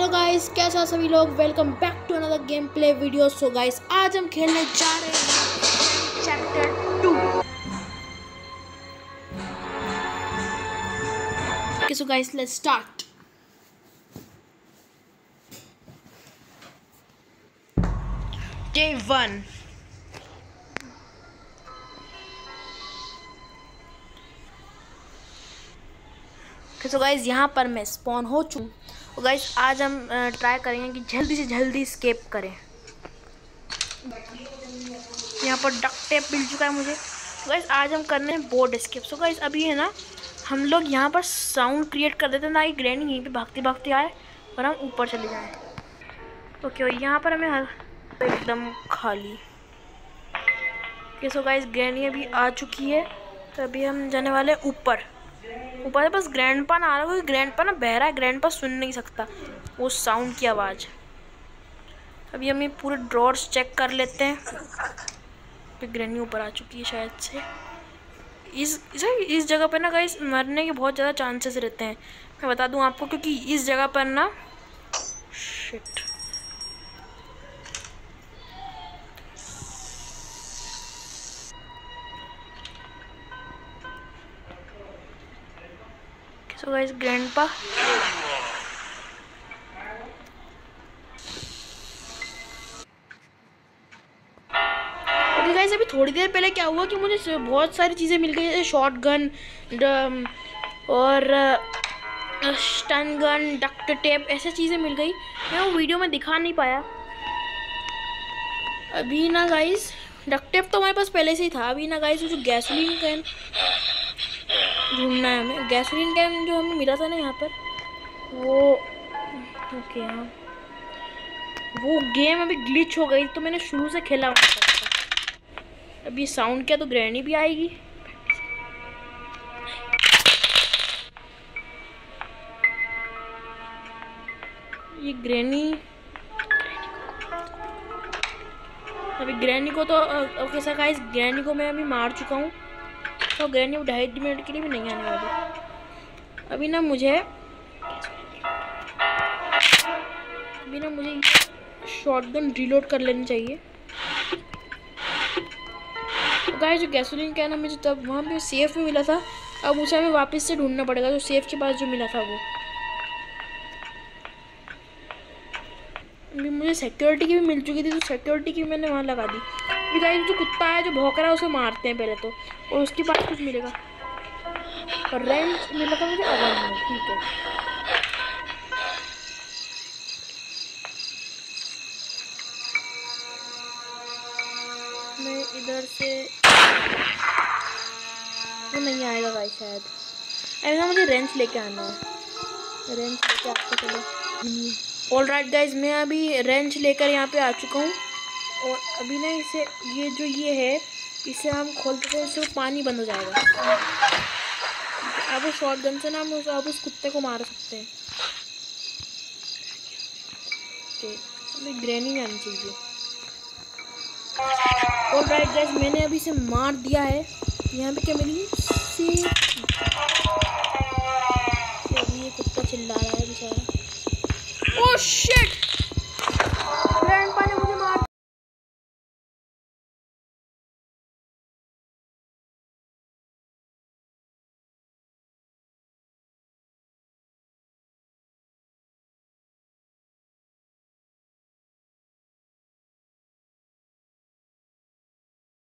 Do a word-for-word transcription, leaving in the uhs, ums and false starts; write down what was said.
Hello guys, कैसा सभी लोग। Welcome back to another game play video. So guys, आज हम खेलने जा रहे हैं chapter two. Okay so guys, let's start. Day one. So guys, यहाँ पर मैं स्पॉन हो चुका हूँ। तो गाइस, आज हम ट्राई करेंगे कि जल्दी से जल्दी स्केप करें। यहाँ पर डक्ट टेप मिल चुका है मुझे। तो गाइस, आज हम करने हैं बोर्ड स्केप। सो गाइस, अभी है ना, हम लोग यहाँ पर साउंड क्रिएट कर देते हैं ना कि ग्रैनी यहीं पे भागते भागते आए और हम ऊपर चले जाएं। ओके, और यहाँ पर हमें एकदम खाली। ओके सो गाइस, ग्रैनी अभी आ चुकी है। तो अभी हम जाने वाले हैं ऊपर। ऊपर से बस ग्रैंडपा ना आ रहा है, क्योंकि ग्रैंडपा ना बहरा है, ग्रैंडपा सुन नहीं सकता वो साउंड की आवाज़। अभी हम ये पूरे ड्रॉर्स चेक कर लेते हैं। फिर ग्रैनी ऊपर आ चुकी है शायद से। इस इस जगह पर ना गाइस मरने के बहुत ज़्यादा चांसेस रहते हैं, मैं बता दूं आपको, क्योंकि इस जगह पर ना shit so guys, grandpa okay guys, अभी थोड़ी देर पहले क्या हुआ कि मुझे बहुत सारी चीज़ें मिल गई, जैसे शॉट गन और स्टन गन, डक्ट टेप, ऐसे चीज़ें मिल गई। मैं वो वीडियो में दिखा नहीं पाया अभी ना गाइस। डक्ट टेप तो हमारे पास पहले से ही था। अभी ना गाइस, जो गैसोलीन कैन ढूंढना है हमें। गैसोलीन कैन जो हमें मिला था ना यहाँ पर, वो ओके हाँ, वो गेम अभी ग्लिच हो गई, तो मैंने शुरू से खेला हुआ था। अभी साउंड किया तो ग्रैनी भी आएगी। ये ग्रैनी अभी ग्रैनी को तो ओके सर गाइस, ग्रैनी को मैं अभी मार चुका हूँ। तो ग्रैनी ढाई मिनट के लिए भी नहीं आने वाली। अभी ना मुझे अभी ना मुझे शॉटगन रीलोड कर लेनी चाहिए। तो गाइस, जो गैसोलीन कैन हमें जो तब वहाँ पे सेफ में मिला था, अब उसे हमें वापस से ढूंढना पड़ेगा, जो सेफ के पास जो मिला था वो। अभी मुझे सिक्योरिटी की भी मिल चुकी थी, तो सिक्योरिटी की मैंने वहाँ लगा दी। अभी गाइस, जो कुत्ता है जो भौंक रहा है उसे मारते हैं पहले तो, और उसके बाद कुछ मिलेगा। और रेंच मिला था मुझे अगर में, ठीक है। मैं इधर से वो नहीं आएगा गाइस शायद। ऐसा मुझे रेंच लेके आना है। रेंच लेके आते चलो। ऑल राइट गाइस, मैं अभी रेंच लेकर यहाँ पे आ चुका हूँ। और अभी ना इसे ये जो ये है, इसे हम खोलते हैं, इससे पानी बंद हो जाएगा। अब उस शॉट गन से ना हम उस, अब उस कुत्ते को मार सकते हैं। ओके, अभी ग्रैनी में आनी चाहिए। ऑल राइट गाइस, मैंने अभी इसे मार दिया है। यहाँ पे क्या मिली सी, अभी ये कुत्ता चिल्ला रहा है बेचारा। Oh shit,